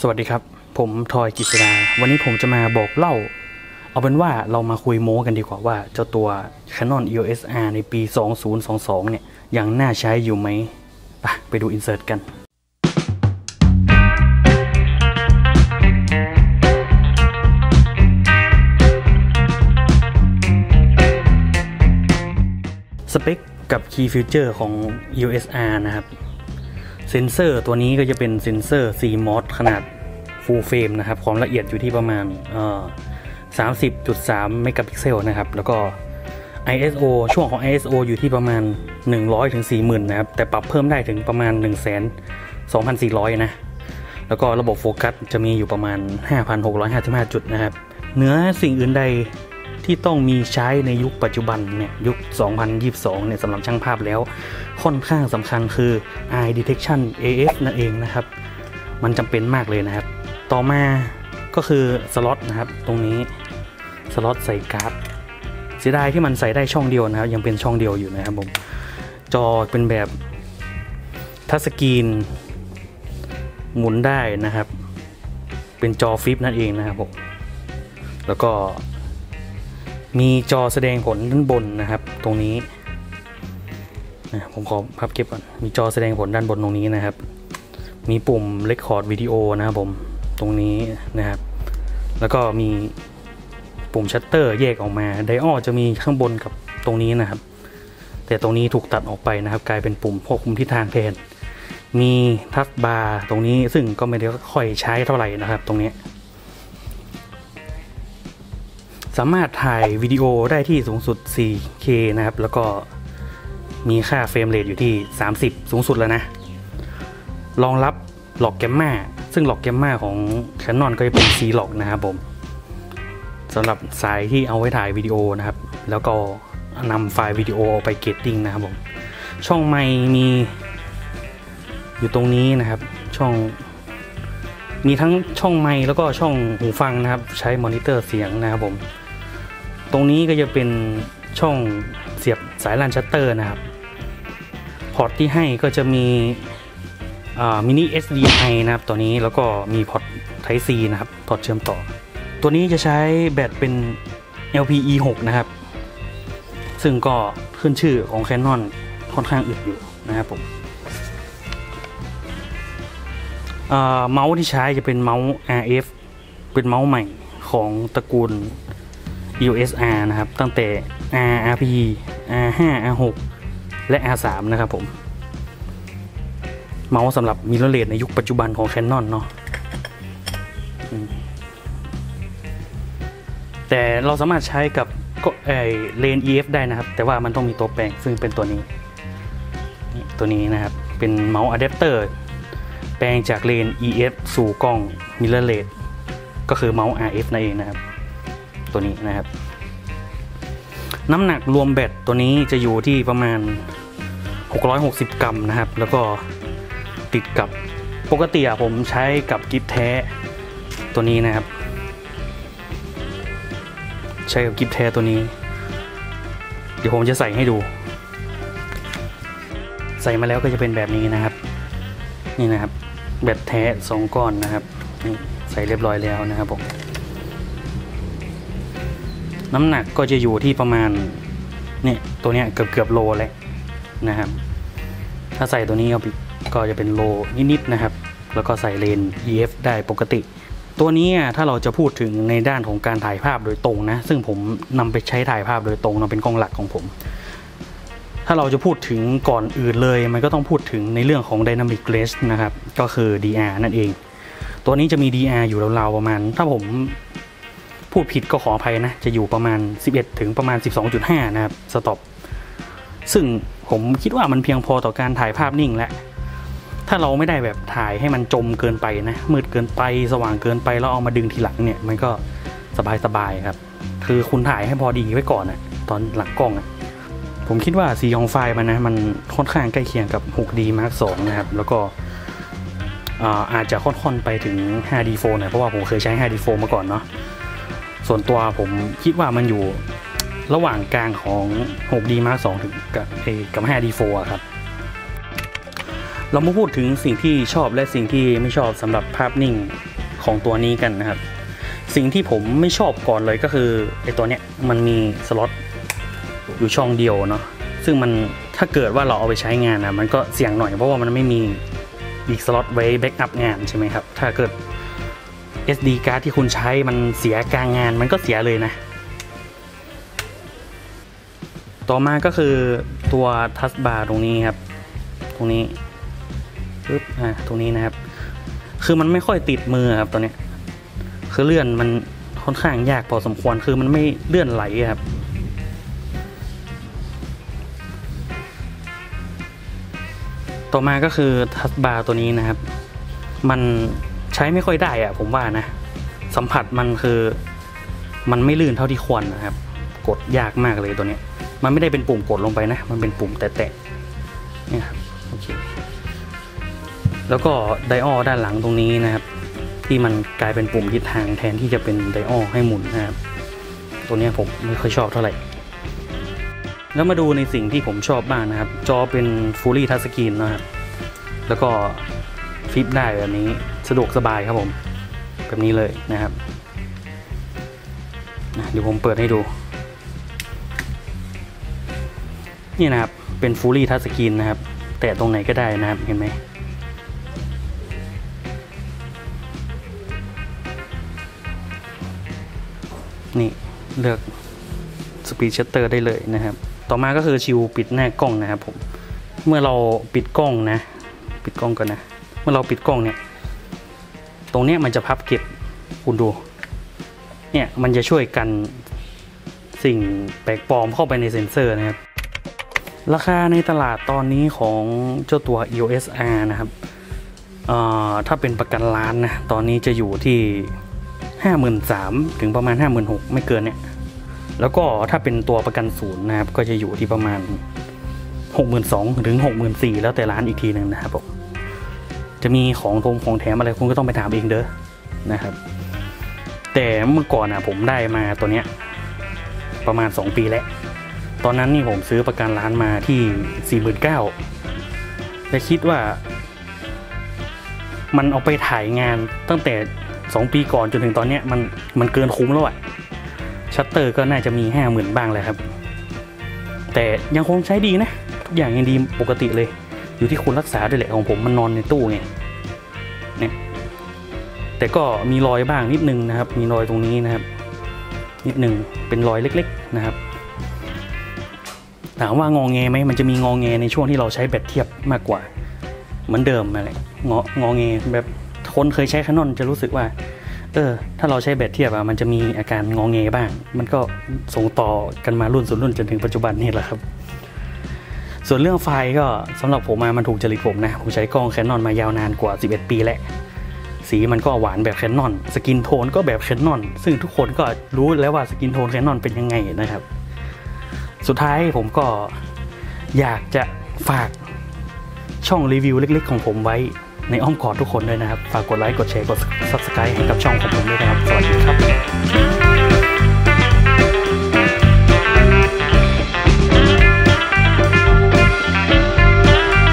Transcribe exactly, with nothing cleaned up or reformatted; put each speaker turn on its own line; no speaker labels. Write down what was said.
สวัสดีครับผมทอยกิษณาวันนี้ผมจะมาบอกเล่าเอาเป็นว่าเรามาคุยโม้กันดีกว่าว่าเจ้าตัว Canon อี โอ เอส อาร์ ในปีสองพันยี่สิบสองเนี่ยยังน่าใช้อยู่ไหมไปไปดูอินเสิร์ตกันสเปคกับ Key Feature ของ อี โอ เอส อาร์ นะครับเซนเซอร์ตัวนี้ก็จะเป็นเซนเซอร์ ซี มอส ขนาด Full Frame นะครับความละเอียดอยู่ที่ประมาณเอ่อ สามสิบจุดสาม เมกะพิกเซลนะครับแล้วก็ ไอ เอส โอ ช่วงของ ไอ เอส โอ อยู่ที่ประมาณ หนึ่งร้อยถึงสี่หมื่น นะครับแต่ปรับเพิ่มได้ถึงประมาณ หนึ่งแสนสองพันสี่ร้อย นะแล้วก็ระบบโฟกัสจะมีอยู่ประมาณ ห้าพันหกร้อยห้าสิบห้า จุดนะครับเหนือสิ่งอื่นใดที่ต้องมีใช้ในยุคปัจจุบันเนี่ยยุคสองพันยี่สิบสองเนี่ยสำหรับช่างภาพแล้วค่อนข้างสำคัญคือ Eye Detection เอ เอฟ นั่นเองนะครับมันจำเป็นมากเลยนะครับต่อมาก็คือสล็อตนะครับตรงนี้สล็อตใส่การ์ดเสียดายที่มันใส่ได้ช่องเดียวนะครับยังเป็นช่องเดียวอยู่นะครับผมจอเป็นแบบทัชสกรีนหมุนได้นะครับเป็นจอฟลิปนั่นเองนะครับผมแล้วก็มีจอแสดงผลด้านบนนะครับตรงนี้นะผมขอพับเก็บก่อนมีจอแสดงผลด้านบนตรงนี้นะครับมีปุ่ม Record วิดีโอนะครับผมตรงนี้นะครับแล้วก็มีปุ่มชัตเตอร์แยกออกมาไดออลจะมีข้างบนกับตรงนี้นะครับแต่ตรงนี้ถูกตัดออกไปนะครับกลายเป็นปุ่มควบคุมทิศทางแทนมีทัชบาร์ตรงนี้ซึ่งก็ไม่ได้ค่อยใช้เท่าไหร่นะครับตรงนี้สามารถถ่ายวิดีโอได้ที่สูงสุด โฟร์เค นะครับแล้วก็มีค่าเฟรมเรทอยู่ที่สามสิบสูงสุดแล้วนะรองรับล็อกแกมมาซึ่งล็อกแกมมาของ Canon ก็จะเป็น ซี ล็อก นะครับผมสำหรับสายที่เอาไว้ถ่ายวิดีโอนะครับแล้วก็นำไฟล์วิดีโอไปเกตติ้งนะครับผมช่องไมค์มีอยู่ตรงนี้นะครับช่องมีทั้งช่องไมค์แล้วก็ช่องหูฟังนะครับใช้มอนิเตอร์เสียงนะครับผมตรงนี้ก็จะเป็นช่องเสียบสายรันชัตเตอร์นะครับพอร์ตที่ให้ก็จะมีมินิ เอส ดี ไอ นะครับตัวนี้แล้วก็มีพอร์ต Type C นะครับพอร์ตเชื่อมต่อตัวนี้จะใช้แบตเป็น แอล พี อี หก นะครับซึ่งก็ขึ้นชื่อของ Canon ค่อนข้างอึดอยู่นะครับผมเมาส์ที่ใช้จะเป็นเมาส์ อาร์ เอฟ เป็นเมาส์ใหม่ของตระกูล อี โอ เอส อาร์ นะครับตั้งแต่ อาร์ อาร์ พี อาร์ ไฟว์ อาร์ ซิกซ์ และ อาร์ ทรี นะครับผมเมาส์สำหรับมิเรอร์เลสในยุคปัจจุบันของ Canon เนาะแต่เราสามารถใช้กับก็ไอเลน อี เอฟ ได้นะครับแต่ว่ามันต้องมีตัวแปลงซึ่งเป็นตัวนี้ตัวนี้นะครับเป็นเมาส์อะแดปเตอร์แปลงจากเลน อี เอฟ สู่กล้องมิเรอร์เลสก็คือเมาส์ อาร์ เอฟ นั่นเองนะครับตัวนี้นะครับน้ำหนักรวมแบตตัวนี้จะอยู่ที่ประมาณหกร้อยหกสิบกรัมนะครับแล้วก็ติดกับปกติผมใช้กับกิ๊บแท้ตัวนี้นะครับใช้กับกิ๊บแท้ตัวนี้เดี๋ยวผมจะใส่ให้ดูใส่มาแล้วก็จะเป็นแบบนี้นะครับนี่นะครับแบตแท้สองก้อนนะครับนี่ใส่เรียบร้อยแล้วนะครับผมน้ำหนักก็จะอยู่ที่ประมาณเนี่ยตัวเนี้ยเกือบเกือบโลแล้วนะครับถ้าใส่ตัวนี้เอาไปก็จะเป็นโลนิดๆนะครับแล้วก็ใส่เลน อี เอฟ ได้ปกติตัวนี้ถ้าเราจะพูดถึงในด้านของการถ่ายภาพโดยตรงนะซึ่งผมนำไปใช้ถ่ายภาพโดยตรงนะเป็นกล้องหลักของผมถ้าเราจะพูดถึงก่อนอื่นเลยมันก็ต้องพูดถึงในเรื่องของ Dynamic Range นะครับก็คือ ดี อาร์ นั่นเองตัวนี้จะมี ดี อาร์ อยู่ราวๆประมาณถ้าผมพูดผิดก็ขออภัยนะจะอยู่ประมาณสิบเอ็ดถึงประมาณ สิบสองจุดห้า นะครับสต็อปซึ่งผมคิดว่ามันเพียงพอต่อการถ่ายภาพนิ่งและถ้าเราไม่ได้แบบถ่ายให้มันจมเกินไปนะมืดเกินไปสว่างเกินไปแล้วเอามาดึงทีหลังเนี่ยมันก็สบายๆครับคือคุณถ่ายให้พอดีไว้ก่อนนะตอนหลังกล้องนะผมคิดว่าสีของไฟล์มันนะมันค่อนข้างใกล้เคียงกับ หกดี มาร์ค ทู นะครับแล้วก็อาจจะค่อนๆไปถึง ไฟว์ดี โฟร์ นะเพราะว่าผมเคยใช้ ไฟว์ดี โฟร์ มาก่อนเนาะส่วนตัวผมคิดว่ามันอยู่ระหว่างกลางของ หกดี มาร์ค ทู ถึงกับกับ ไฟว์ดี โฟร์ ครับ เรามาพูดถึงสิ่งที่ชอบและสิ่งที่ไม่ชอบสำหรับภาพนิ่งของตัวนี้กันนะครับสิ่งที่ผมไม่ชอบก่อนเลยก็คือไอ้ตัวเนี้ยมันมีสล็อตอยู่ช่องเดียวเนาะซึ่งมันถ้าเกิดว่าเราเอาไปใช้งานนะมันก็เสี่ยงหน่อยเพราะว่ามันไม่มีอีกสล็อตไว้แบ็กอัพงานใช่ไหมครับถ้าเกิด เอส ดี การ์ดที่คุณใช้มันเสียกลางงานมันก็เสียเลยนะต่อมาก็คือตัวทัชบาร์ตรงนี้ครับตรงนี้ปึ๊บอ่าตรงนี้นะครับคือมันไม่ค่อยติดมือครับตัวเนี้ยคือเลื่อนมันค่อนข้างยากพอสมควรคือมันไม่เลื่อนไหลครับต่อมาก็คือทัชบาร์ตัวนี้นะครับมันใช้ไม่ค่อยได้อะผมว่านะสัมผัสมันคือมันไม่ลื่นเท่าที่ควรนะครับกดยากมากเลยตัวนี้มันไม่ได้เป็นปุ่มกดลงไปนะมันเป็นปุ่มแตะๆเนี่ยครับโอเคแล้วก็ไดออลด้านหลังตรงนี้นะครับที่มันกลายเป็นปุ่มทิศทางแทนที่จะเป็นไดออลให้หมุนนะครับตัวนี้ผมไม่ค่อยชอบเท่าไหร่แล้วมาดูในสิ่งที่ผมชอบบ้างนะครับจอเป็น Fully Touch Screen นะครับแล้วก็ฟลิปได้แบบนี้สะดวกสบายครับผมแบบนี้เลยนะครับเดี๋ยวผมเปิดให้ดูนี่นะครับเป็น Fully Touch Screen นะครับแตะตรงไหนก็ได้นะครับเห็นไหมนี่เลือก Speed Shutter ได้เลยนะครับต่อมาก็คือชิวปิดหน้ากล้องนะครับผมเมื่อเราปิดกล้องนะปิดกล้องก่อนนะเมื่อเราปิดกล้องเนี่ยตรงเนี้ยมันจะพับเก็บคุณดูเนี่ยมันจะช่วยกันสิ่งแปลกปลอมเข้าไปในเซ็นเซอร์นะครับราคาในตลาดตอนนี้ของเจ้าตัว อี โอ เอส อาร์ นะครับถ้าเป็นประกันล้านนะตอนนี้จะอยู่ที่ ห้าหมื่นสามพัน ถึงประมาณ ห้าหมื่นหกพัน ไม่เกินเนี่ยแล้วก็ถ้าเป็นตัวประกันศูนย์นะครับก็จะอยู่ที่ประมาณ หกหมื่นสองพัน ถึง หกหมื่นสี่พัน แล้วแต่ร้านอีกทีหนึ่งนะครับผมจะมีของทงของแถมอะไรคุณก็ต้องไปถามเองเด้อนะครับแต่เมื่อก่อนนะผมได้มาตัวเนี้ยประมาณสองปีแล้วตอนนั้นนี่ผมซื้อประกันร้านมาที่ สี่หมื่นเก้าพัน และคิดว่ามันเอาไปถ่ายงานตั้งแต่สองปีก่อนจนถึงตอนเนี้ยมันมันเกินคุ้มแล้วอะชัตเตอร์ก็น่าจะมี ห้าหมื่น บ้างเลยครับแต่ยังคงใช้ดีนะทุกอย่างยังดีปกติเลยอยู่ที่คุณรักษาด้วยแหละของผมมันนอนในตู้ไงเนี่ยแต่ก็มีรอยบ้างนิดนึงนะครับมีรอยตรงนี้นะครับนิดนึงเป็นรอยเล็กๆนะครับถามว่างอแงไหมมันจะมีงอแงในช่วงที่เราใช้แบตเทียบมากกว่าเหมือนเดิมอะไรงองอแงแบบคนเคยใช้ Canon จะรู้สึกว่าเออถ้าเราใช้แบตเทียบอะมันจะมีอาการงอแงบ้างมันก็ส่งต่อกันมารุ่นสู่รุ่นจนถึงปัจจุบันนี่แหละครับส่วนเรื่องไฟก็สำหรับผมมามันถูกจริตผมนะผมใช้กล้อง Canon มายาวนานกว่าสิบเอ็ดปีแล้วสีมันก็หวานแบบ Canon สกินโทนก็แบบ Canon ซึ่งทุกคนก็รู้แล้วว่าสกินโทน Canon เป็นยังไงนะครับสุดท้ายผมก็อยากจะฝากช่องรีวิวเล็กๆของผมไว้ในอ้อมกอดทุกคนด้วยนะครับฝากกดไลค์กดแชร์กด ซับสไครบ์ ให้กับช่องของผมด้วยนะครับสวัสดีครับ